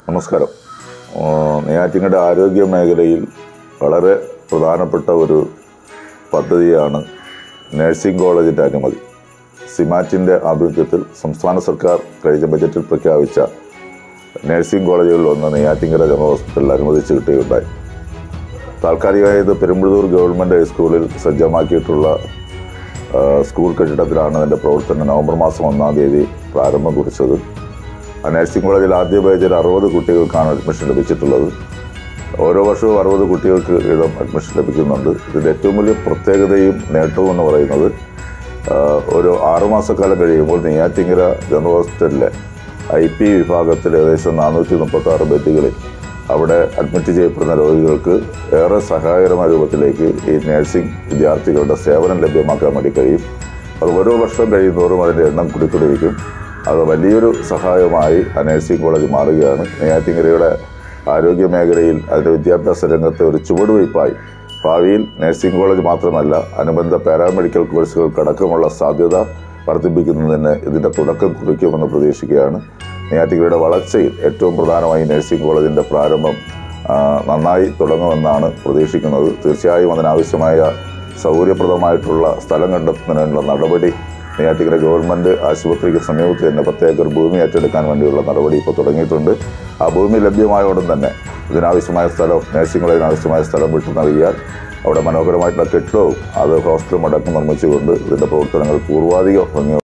നമസ്കാരം. നെയ്യാറ്റിൻകര ആരോഗ്യ മേഖലയിൽ വളരെ പ്രധാനപ്പെട്ട ഒരു പദ്ധതിയാണ് നഴ്സിംഗ് കോളേജിൻ്റെ അനുമതി. സിമാറ്റിൻ്റെ ആഭിമുഖ്യത്തിൽ സംസ്ഥാന സർക്കാർ കഴിഞ്ഞ ബജറ്റിൽ പ്രഖ്യാപിച്ച നഴ്സിംഗ് കോളേജുകളിൽ ഒന്ന് നെയ്യാറ്റിൻകര ജനറൽ ഹോസ്പിറ്റലിൽ അനുവദിച്ച് കിട്ടുകയുണ്ടായി. താൽക്കാലികമായി ഇത് പെരുമ്പഴൂർ ഗവൺമെൻറ് ഹൈസ്കൂളിൽ സജ്ജമാക്കിയിട്ടുള്ള സ്കൂൾ കെട്ടിടത്തിലാണ് അതിൻ്റെ പ്രവർത്തനം നവംബർ മാസം 1-ാം തീയതി പ്രാരംഭം കുറിച്ചത്. നഴ്സിംഗ് കോളേജിൽ ആദ്യ ബാച്ചിൽ 60 കുട്ടികൾക്കാണ് അഡ്മിഷൻ ലഭിച്ചിട്ടുള്ളത്. ഓരോ വർഷവും 60 കുട്ടികൾക്ക് വീതം അഡ്മിഷൻ ലഭിക്കുന്നുണ്ട്. ഇതിൻ്റെ ഏറ്റവും വലിയ പ്രത്യേകതയും നേട്ടവും എന്ന് പറയുന്നത് ഒരു 6 മാസക്കാലം കഴിയുമ്പോൾ നെയ്യാറ്റിൻകര ജനറൽ ഹോസ്പിറ്റലിലെ IP വിഭാഗത്തിൽ ഏകദേശം 436 ബെഡുകളിൽ അവിടെ അഡ്മിറ്റ് ചെയ്യപ്പെടുന്ന രോഗികൾക്ക് ഏറെ സഹായകരമായ രൂപത്തിലേക്ക് ഈ നഴ്സിംഗ് വിദ്യാർത്ഥികളുടെ സേവനം ലഭ്യമാക്കാൻ വേണ്ടി കഴിയും. അത് ഓരോ വർഷം കഴിയുന്നതോറും അതിൻ്റെ എണ്ണം കൂടിക്കൊണ്ടിരിക്കും. അത് വലിയൊരു സഹായമായി ആ നഴ്സിംഗ് കോളേജ് മാറുകയാണ്. നെയ്യാറ്റിൻകരയുടെ ആരോഗ്യ മേഖലയിൽ അതിൻ്റെ വിദ്യാഭ്യാസ രംഗത്തെ ഒരു ചുവടുവയ്പായി ഭാവിയിൽ നഴ്സിംഗ് കോളേജ് മാത്രമല്ല അനുബന്ധ പാരാമെഡിക്കൽ കോഴ്സുകൾക്കടക്കമുള്ള സാധ്യത വർദ്ധിപ്പിക്കുന്നതിന് ഇതിൻ്റെ തുടക്കം കുറിക്കുമെന്ന് പ്രതീക്ഷിക്കുകയാണ്. നെയ്യാറ്റിൻകരയുടെ വളർച്ചയിൽ ഏറ്റവും പ്രധാനമായി നഴ്സിംഗ് കോളേജിൻ്റെ പ്രാരംഭം നന്നായി തുടങ്ങുമെന്നാണ് പ്രതീക്ഷിക്കുന്നത്. തീർച്ചയായും അതിനാവശ്യമായ സൗകര്യപ്രദമായിട്ടുള്ള സ്ഥലം കണ്ടെത്തുന്നതിനുള്ള നടപടി നെയ്യാറ്റിൻകര ഗവൺമെൻറ് ആശുപത്രിക്ക് സമീപത്ത് തന്നെ 10 ഏക്കർ ഭൂമി ഏറ്റെടുക്കാൻ വേണ്ടിയുള്ള നടപടി ഇപ്പോൾ തുടങ്ങിയിട്ടുണ്ട്. ആ ഭൂമി ലഭ്യമായ ഉടൻ തന്നെ ഇതിനാവശ്യമായ സ്ഥലം നഴ്സിംഗ് കോളേജിനാവശ്യമായ സ്ഥലം വിട്ടു നൽകിയാൽ അവിടെ മനോഹരമായിട്ടുള്ള കെട്ടിടവും അത് ഹോസ്റ്റലും അടക്കം നിർമ്മിച്ചുകൊണ്ട് ഇതിൻ്റെ പ്രവർത്തനങ്ങൾ പൂർവാധികം ഭംഗി